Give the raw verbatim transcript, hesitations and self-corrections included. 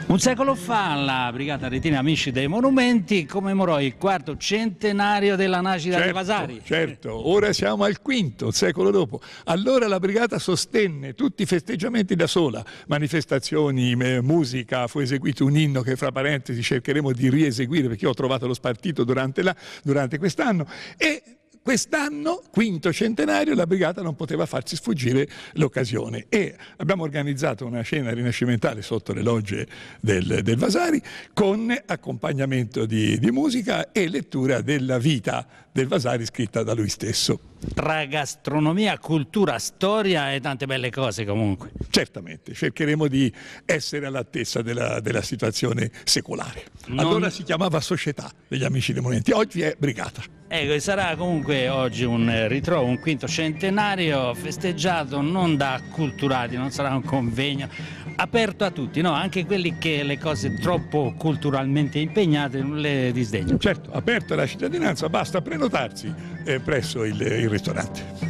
Un secolo fa la Brigata Aretina Amici dei Monumenti commemorò il quarto centenario della nascita certo, dei Vasari. Certo, ora siamo al quinto, un secolo dopo. Allora la Brigata sostenne tutti i festeggiamenti da sola, manifestazioni, musica, fu eseguito un inno che fra parentesi cercheremo di rieseguire perché io ho trovato lo spartito durante, la, durante quest'anno e quest'anno, quinto centenario, la Brigata non poteva farsi sfuggire l'occasione e abbiamo organizzato una cena rinascimentale sotto le logge del, del Vasari con accompagnamento di, di musica e lettura della vita del Vasari scritta da lui stesso. Tra gastronomia, cultura, storia e tante belle cose comunque. Certamente, cercheremo di essere all'altezza della, della situazione secolare. Non... Allora si chiamava Società degli Amici dei Monumenti, oggi è Brigata. Ecco, e sarà comunque oggi un ritrovo, un quinto centenario festeggiato non da acculturati, non sarà un convegno aperto a tutti, no? Anche quelli che le cose troppo culturalmente impegnate non le disdegnano. Certo, aperto alla cittadinanza, basta prenotarsi eh, presso il, il ristorante.